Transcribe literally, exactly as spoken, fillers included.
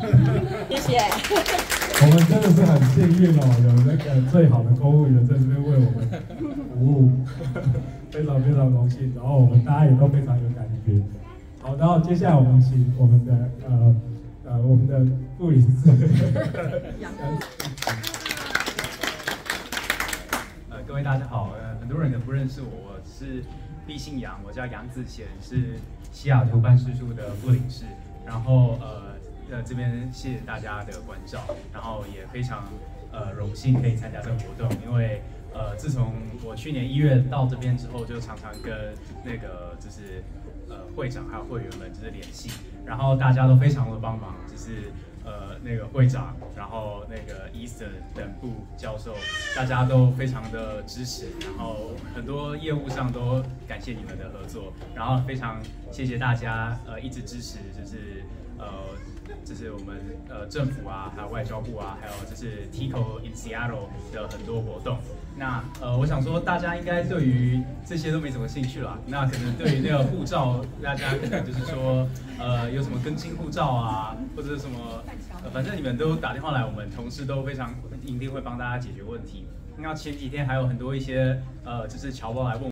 谢谢。 我们真的是很幸运哦，有那个最好的公务员在这边为我们服务，非常非常荣幸。然后我们大家也都非常有感觉。好，然后接下来我们请我们的呃呃我们的副理事。 呃，各位大家好，呃，很多人可能不认识我，我是毕姓杨，我叫杨子贤，是西雅图办事处的副领事。然后呃呃这边谢谢大家的关照，然后也非常呃荣幸可以参加这个活动，因为呃自从我去年一月到这边之后，就常常跟那个就是呃会长还有会员们就是联系，然后大家都非常的帮忙，就是呃那个会长，然后那个 Eason 等部教授，大家都非常的支持，然后很多业务上都感谢你们的合作，然后非常谢谢大家呃一直支持，就是呃就是我们呃政府啊，还有外交部啊，还有就是 Tico in Seattle 的很多活动。那呃我想说大家应该对于这些都没什么兴趣啦，那可能对于那个护照，大家可能就是说呃有什么更新护照啊，或者什么。呃，反正你们都打电话来，我们同事都非常一定会帮大家解决问题。那前几天还有很多一些呃，就是侨胞来问。